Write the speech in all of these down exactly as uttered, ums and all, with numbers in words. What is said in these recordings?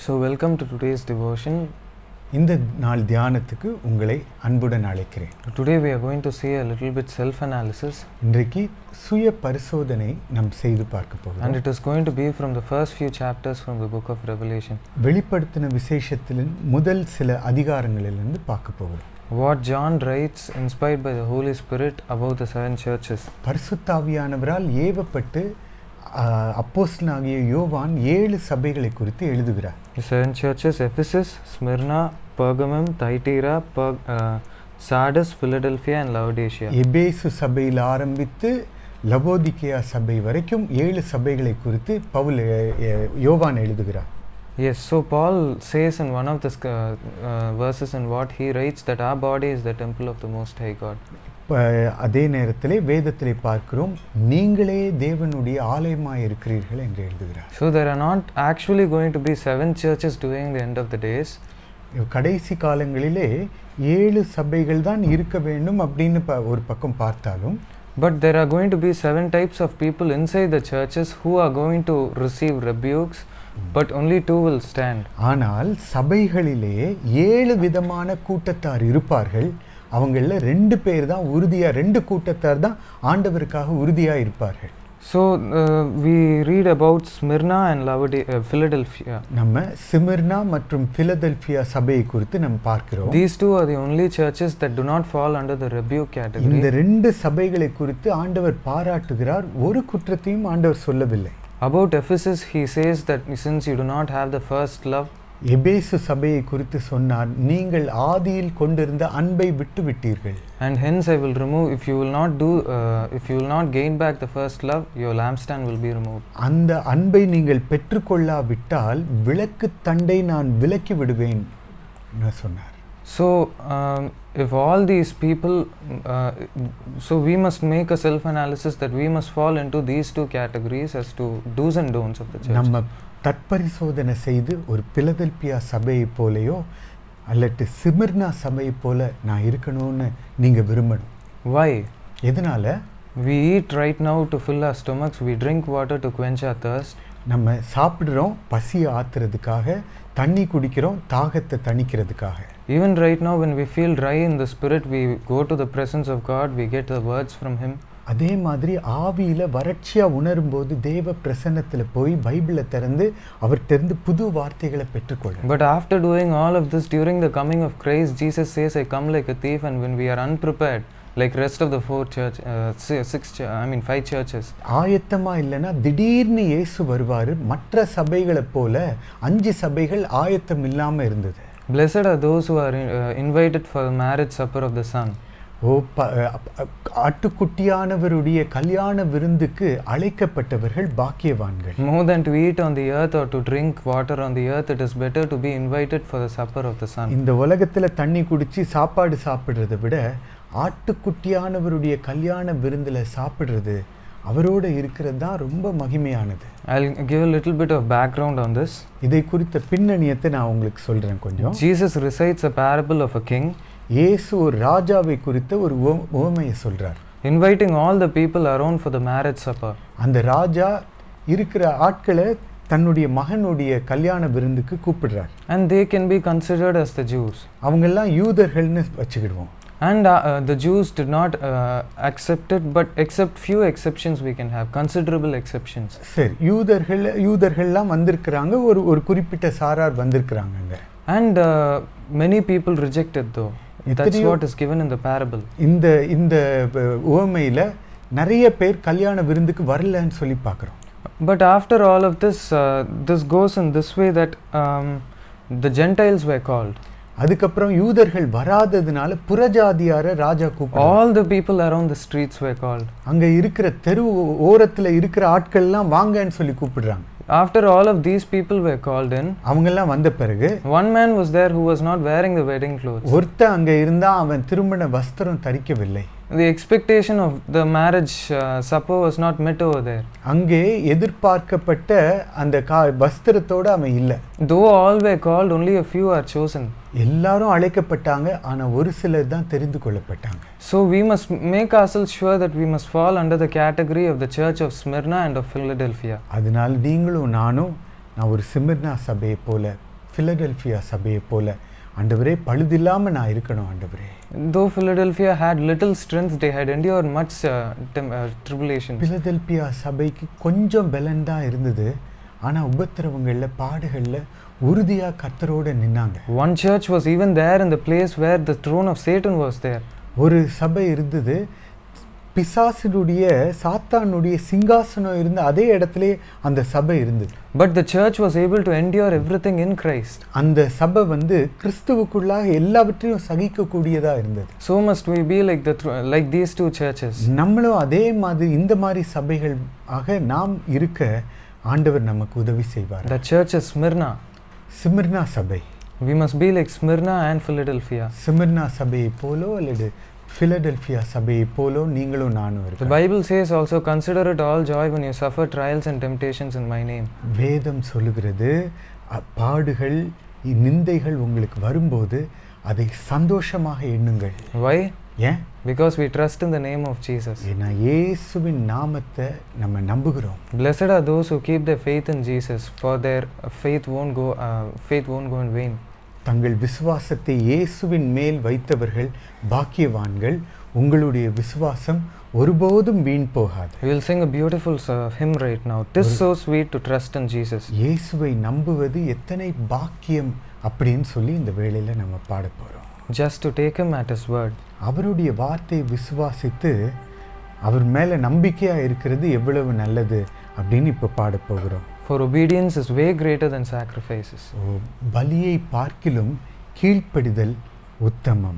So welcome to today's devotion. இந்த நாள் தியானத்துக்கு உங்களை அன்புடன் அழைக்கிறேன். Today we are going to see a little bit self analysis. இன்றைக்கு சுய பரிசோதனை நாம் செய்து பார்க்க போகிறோம். And it is going to be from the first few chapters from the book of Revelation. வெளிப்படுத்தின விசேஷத்தின் முதல் சில அதிகாரங்களிலிருந்து பார்க்க போகிறோம். What John writes inspired by the Holy Spirit about the seven churches. பரிசுத்த ஆவியானவரால் ஏவப்பட்டு அப்போஸ்தலனாகிய யோவான் ஏழு சபைகளை குறித்து எழுதுகிறார். The seven churches: Ephesus, Smyrna, Pergamum, Thyatira, per, uh, Sardis, Philadelphia and Laodicea. எபேசு சபையில் ஆரம்பித்து லவோதிகேயா சபை வரைக்கும் ஏழு சபைகளை குறித்து பவுல் யோவான் எழுதுகிறார். Yes, so Paul says in one of the uh, uh, verses in what he writes that our body is the temple of the Most High God. அதே நேரத்திலே வேதத்திலே பார்க்கிறோம் நீங்களே தேவனுடைய ஆலயமாய் இருக்கிறீர்கள் என்று எழுதுகிறார். So there are not actually going to be seven churches during the end of the days. கடைசி காலங்களிலே ஏழு சபைகள் தான் இருக்க வேண்டும் அப்படின்னு ஒரு பக்கம் பார்த்தாலும் but there are going to be seven types of people inside the churches who are going to receive rebukes, but only two will stand. ஆனால் சபைகளிலே ஏழு விதமான கூட்டத்தார் இருப்பார்கள். அவங்கள ரெண்டு பேர் தான் உறுதியா ரெண்டு கூட்டத்தார் தான் ஆண்டவருக்காக உறுதியா இருப்பார்கள். So uh, we read about Smyrna and Laodicea, uh, Philadelphia. நம்ம ஸ்மிர்னா மற்றும் பிலதெல்பியா சபையை குறித்து நம்ம பார்க்கிறோம். These two are the only churches that do not fall under the rebuke category. இந்த ரெண்டு சபைகளை குறித்து ஆண்டவர் பாராட்டுகிறார். ஒரு குற்றத்தையும் ஆண்டவர் சொல்லவில்லை. About Ephesus he says that since you do not have the first love. எபேசு சபையை குறித்து சொன்னார், நீங்கள் ஆதியில் கொண்டிருந்த அன்பை விட்டு விட்டீர்கள். And hence I will remove, if you will not do uh, if you will not gain back the first love, your lampstand will be removed. அந்த அன்பை நீங்கள் பெற்றுக்கொள்ளாவிட்டால் விளக்கு தண்டை நான் விலக்கி விடுவேன் என்று சொன்னார். So um, if all these people uh, so we must make a self analysis that we must fall into these two categories as to do's and don'ts of the church. நம்ம தற்பரிசோதனை செய்து ஒரு பிலதெல்பியா சபையை போலையோ அல்லது Smyrna சபையை போல நான் இருக்கணும்னு நீங்க விரும்பணும். Why? எதனால? We eat right now to fill our stomachs, we drink water to quench our thirst. நம்ம சாப்பிடுறோம் பசியை ஆத்துறதுக்காக, தண்ணி குடிக்கிறோம் தாகத்தை தணிக்கிறதுக்காக. Even right now when we feel dry in the spirit, we go to the presence of God, we get the words from him. அதே மாதிரி ஆவியில வறட்சியா உணரும்போது தேவ பிரசன்னத்துல போய் பைபிளை திறந்து அவர்கிட்ட புது வார்த்தைகளை பெற்றுக்கொள்ளும். But after doing all of this, during the coming of Christ, Jesus says, I come like a thief. And when we are unprepared, like rest of the four church, uh, six, I mean five churches. ஆயத்தமா இல்லைன்னா திடீர்னு இயேசு வருவாரு. மற்ற சபைகளை போல அஞ்சு சபைகள் ஆயத்தம் இல்லாம இருந்தது. Blessed are those who are uh, invited for the marriage supper of the Son. ஓ ஆட்டுக்குட்டியானவருடைய கல்யாண விருந்துக்கு அழைக்கப்பட்டவர்கள் பாக்கியவான்கள். More than to eat on the earth or to drink water on the earth, it is better to be invited for the supper of the Son. இந்த உலகத்துல தண்ணி குடிச்சு சாப்பாடு சாப்பிடுறதை விட ஆட்டுக்குட்டியானவருடைய கல்யாண விருந்துல சாப்பிடுறது அவரோட இருக்கிறது தான் ரொம்ப மகிமையானது. I'll give a little bit of background on this. இதை குறித்த பின்னணியத்தை நான் உங்களுக்கு சொல்றேன் கொஞ்சம். Jesus recites a parable of a king. இயேசு ஒரு ராஜாவை குறித்த ஒரு உவமையை சொல்றார். Inviting all the people around for the marriage supper. அந்த ராஜா இருக்கிற ஆட்களை தன்னுடைய மகனுடைய கல்யாண விருந்துக்கு கூப்பிடுறார். And they can be considered as the Jews. அவங்க எல்லாம் யூதர்கள்னு வச்சுக்கிடுவோம். And uh, uh, the Jews did not uh, accept it, but except few exceptions we can have, considerable exceptions. சரி, யூதர்கள் யூதர்கள்லாம் வந்திருக்கிறாங்க, ஒரு ஒரு குறிப்பிட்ட சாரார் வந்திருக்கிறாங்க. And uh, many people rejected though. That's what is given in the parable. இந்த இந்த உவமையில நிறைய பேர் கல்யாண விருந்துக்கு வரலன்னு சொல்லி பார்க்கிறோம். But after all of this, uh, this goes in this way that um, the Gentiles were called. அதுக்கப்புறம் யூதர்கள் வராததுனால புறஜாதியார ராஜா கூப்பிட்டார். All the people around the streets were called. அங்க இருக்கிற தெரு ஓரத்துல இருக்கிற ஆட்கள் எல்லாம் வாங்கன்னு சொல்லி கூப்பிடுறாங்க. After all of these people were called in, அவங்க எல்லாம் வந்த பிறகு one man was there who was not wearing the wedding clothes. ஒருத்தன் அங்க இருந்தா அவன் திருமண வஸ்திரம் தரிக்கவில்லை. The expectation of the marriage uh, supper was not met over there. அங்கே எதிர்பார்க்கப்பட்ட அந்த வஸ்திரத்தோட அவன் இல்ல. Though all were called, only a few are chosen. எல்லாரும் அழைக்கப்பட்டாங்க, ஆனா ஒரு சிலர் தான் தெரிந்து கொள்ளப்பட்டாங்க. So we must make ourselves sure that we must fall under the category of the church of Smyrna and of Philadelphia. அதனால் நீங்களும் நானும் நான் ஒரு ஸ்மிர்னா சபையை போல பிலடெல்பியா சபையை போல ஆண்டவரே பழுதில்லாம நான் இருக்கணும் ஆண்டவரே. Though Philadelphia had little strength, they had endured much uh, tem- uh, tribulations. Philadelphia சபைக்கு கொஞ்சம் பலன் தான் இருந்தது, ஆனா உபத்திரவங்கள்ல பாடுகள்ல உறுதியா கர்த்தரோட நின்னாங்க. One church was even there in the place where the throne of Satan was there. ஒரு சபை இருந்தது, பிசாசினுடைய சாத்தானுடைய சிங்காசனம் இருந்த அதே இடத்திலே அந்த சபை இருந்தது. But the church was able to endure everything in Christ. அந்த சபை வந்து கிறிஸ்துவுக்குள்ளாக எல்லாவற்றையும் சகிக்கக்கூடியதா இருந்தது. So must we be like the th- like these two churches. நம்மளும் அதே மாதிரி இந்த மாதிரி சபைகள் ஆக நாம் இருக்க ஆண்டவர் நமக்கு உதவி செய்வார். The church is Smyrna. Smyrna சபை. We must be like Smyrna and Philadelphia. Smyrna சபையை போலோ அல்லது பிலடெல்பியா சபையை போலோ நீங்களும் நானும் The இருக்கோம். Bible says also, consider it all joy when you suffer trials and temptations in my name. வேதம் சொல்லுகிறது அ- பாடுகள் இ- நிந்தைகள் உங்களுக்கு வரும்போது அதை சந்தோஷமாக எண்ணுங்கள். Why? ஏன்? Because we trust in the name of Jesus. ஏன்னா இயேசுவின் நாமத்தை நம்ம நம்புகிறோம். Blessed are those who keep their faith in Jesus, for their faith won't go uh, faith won't go in vain. தங்கள் விசுவாசத்தை இயேசுவின் மேல் வைத்தவர்கள் பாக்கியவான்கள். உங்களுடைய விசுவாசம் ஒருபோதும் வீண் போகாது. We will sing a beautiful uh, hymn right now. "'Tis so sweet to trust in Jesus." இயேசுவை நம்புவது எத்தனை பாக்கியம் அப்படின்னு சொல்லி இந்த வேளையில நம்ம பாட போறோம். Just to take him at his word. அவருடைய வார்த்தையை விசுவாசித்து அவர் மேல நம்பிக்கையா இருக்கிறது எவ்வளவு நல்லது அப்படின்னு இப்ப பாட போகிறோம். For obedience is way greater than sacrifices. ஓ, பலியை பார்க்கிலும் கீழ்ப்படிதல் உத்தமம்.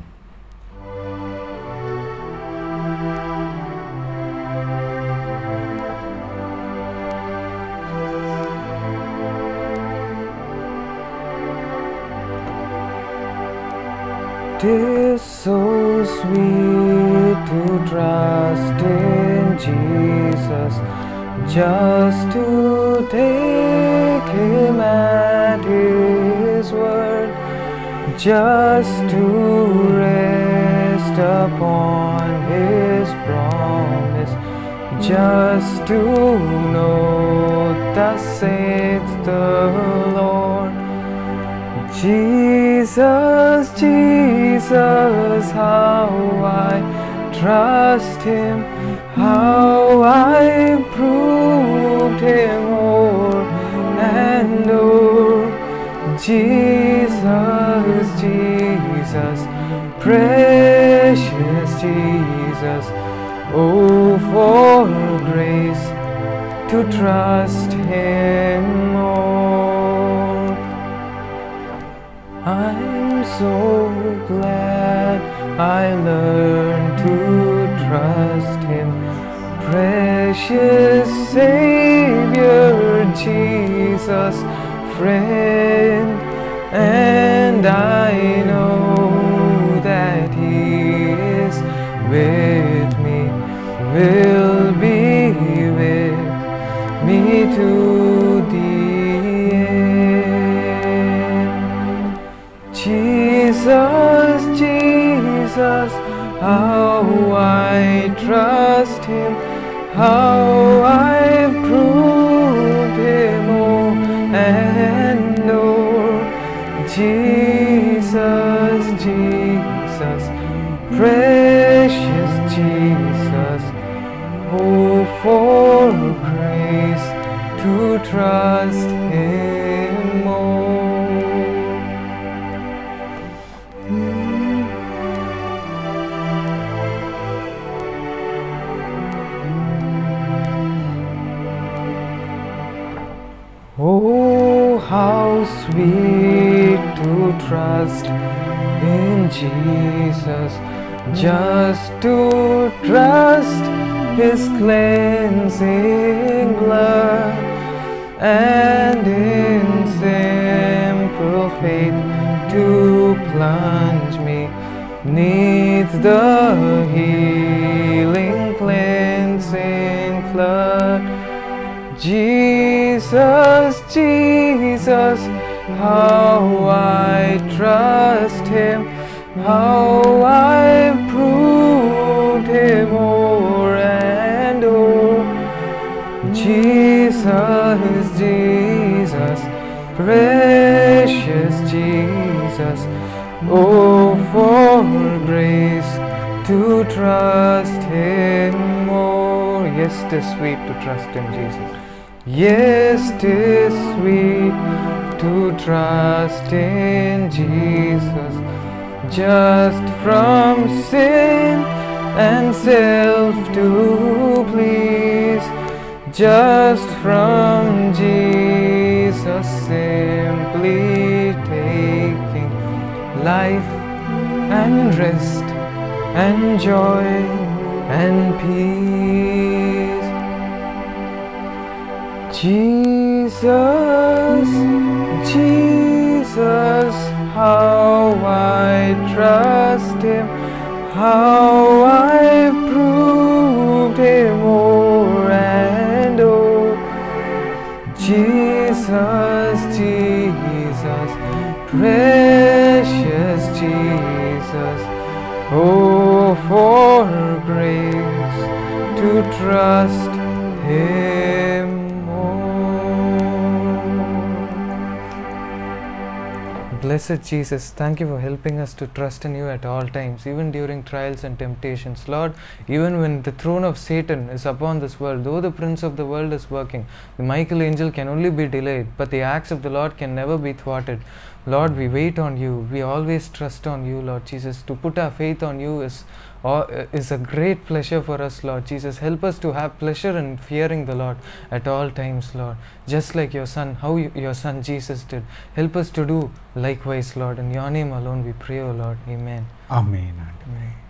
"'Tis so sweet to trust in Jesus, just to take him at his word, just to rest upon his promise, just to know thus saith the Lord. Jesus, Jesus, how I trust him, how I proved him o'er and o'er. Jesus, Jesus, precious Jesus, oh, for grace to trust him more. I'm so glad I learned to trust him, precious Savior Jesus, friend, and I know that he is with me, will be with me to the end. Jesus, Jesus, how I trust him, how I've proved him o'er and o'er. Jesus, Jesus, precious Jesus, oh, for grace to trust him more. Oh, how sweet to trust in Jesus, just to trust his cleansing blood, and in simple faith to plunge me neath the healing cleansing flood. Jesus, Jesus, how I trust him, how I've proved him o'er and o'er. Jesus, Jesus, precious precious Jesus. Oh, for grace to trust Him more. Yes, 'tis sweet to trust in Jesus. Yes, 'tis sweet to trust in Jesus. Just from sin and self to please, just from Jesus simply taking life and rest and joy and peace. Jesus, Jesus, how I trust Him, how I've proved Him o'er and o'er. Jesus, Jesus, precious Jesus. Oh, for grace to trust Him more. Blessed Jesus, thank you for helping us to trust in you at all times, even during trials and temptations. Lord, even when the throne of Satan is upon this world, though the prince of the world is working, the Michael angel can only be delayed, but the acts of the Lord can never be thwarted. Lord, we wait on you. We always trust on you, Lord Jesus. To put our faith on you is, uh, is a great pleasure for us, Lord Jesus. Help us to have pleasure in fearing the Lord at all times, Lord. Just like your Son, how you, your Son Jesus did. Help us to do likewise, Lord. In your name alone we pray, O Lord. Amen. ஆமென் ஆண்டவரே.